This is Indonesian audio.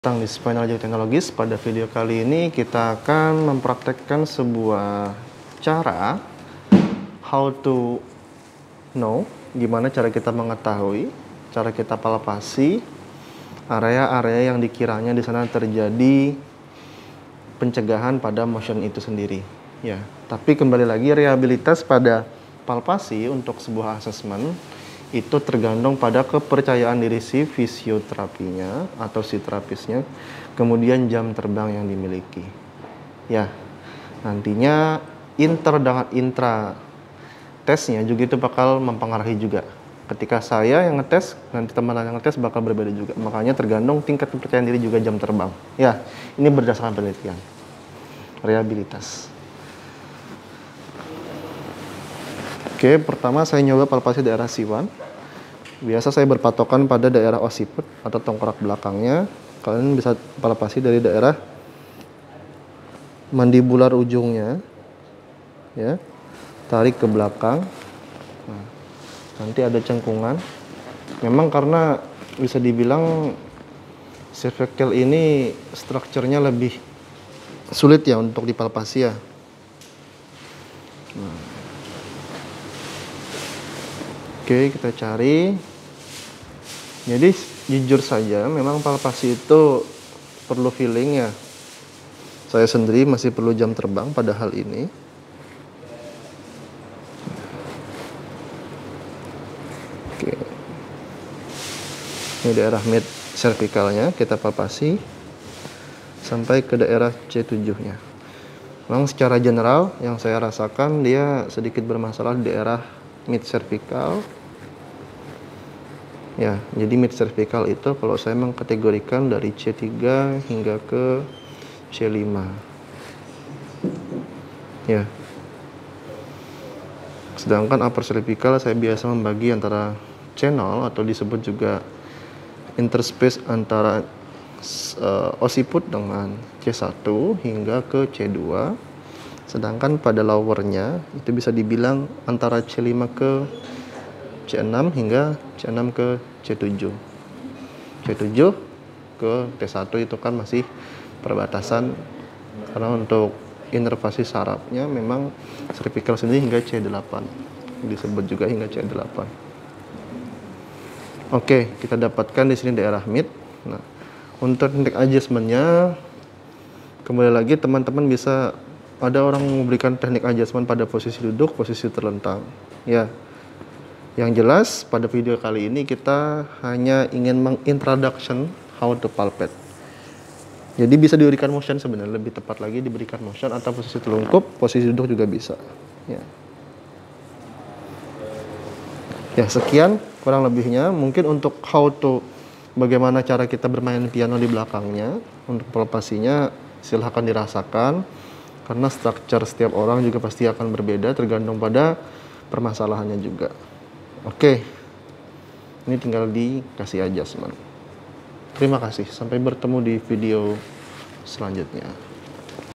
Datang di Spinal Jack Technologies. Pada video kali ini kita akan mempraktekkan sebuah cara how to know, gimana cara kita mengetahui, cara kita palpasi area-area yang dikiranya di sana terjadi pencegahan pada motion itu sendiri. Ya, tapi kembali lagi rehabilitas pada palpasi untuk sebuah asesmen itu tergantung pada kepercayaan diri si fisioterapinya atau si terapisnya, kemudian jam terbang yang dimiliki. Ya, nantinya inter dengan intra tesnya juga itu bakal mempengaruhi juga. Ketika saya yang ngetes, nanti teman yang ngetes bakal berbeda juga. Makanya tergantung tingkat kepercayaan diri juga jam terbang. Ya, ini berdasarkan penelitian. Rehabilitas. Oke, pertama saya nyoba palpasi daerah C1. Biasa saya berpatokan pada daerah occiput atau tengkorak belakangnya. Kalian bisa palpasi dari daerah mandibular ujungnya, ya, tarik ke belakang. Nah, nanti ada cengkungan. Memang karena bisa dibilang cervical ini strukturnya lebih sulit ya untuk dipalpasi ya. Nah. Oke, kita cari. Jadi jujur saja memang palpasi itu perlu feeling ya. Saya sendiri masih perlu jam terbang pada hal ini. Oke. Ini daerah mid cervicalnya kita palpasi sampai ke daerah C7-nya. Memang secara general yang saya rasakan dia sedikit bermasalah di daerah mid cervical. Ya, jadi mid cervical itu kalau saya mengkategorikan dari C3 hingga ke C5. Ya. Sedangkan upper cervical saya biasa membagi antara channel atau disebut juga interspace antara occiput dengan C1 hingga ke C2. Sedangkan pada lowernya itu bisa dibilang antara C5 ke C6 hingga C6 ke C7. C7 ke T1 itu kan masih perbatasan karena untuk inervasi sarafnya memang cervical sendiri hingga C8. Disebut juga hingga C8. Oke, kita dapatkan di sini daerah mid. Nah, untuk teknik adjustment-nya kembali lagi teman-teman bisa ada orang memberikan teknik adjustment pada posisi duduk, posisi terlentang. Ya. Yang jelas pada video kali ini kita hanya ingin mengintroduction how to palpate. Jadi bisa diberikan motion sebenarnya, lebih tepat lagi diberikan motion atau posisi telungkup, posisi duduk juga bisa. Ya. Ya, sekian kurang lebihnya. Mungkin untuk how to bagaimana cara kita bermain piano di belakangnya, untuk palpasinya silahkan dirasakan karena struktur setiap orang juga pasti akan berbeda tergantung pada permasalahannya juga. Oke, ini tinggal dikasih adjustment. Terima kasih, sampai bertemu di video selanjutnya.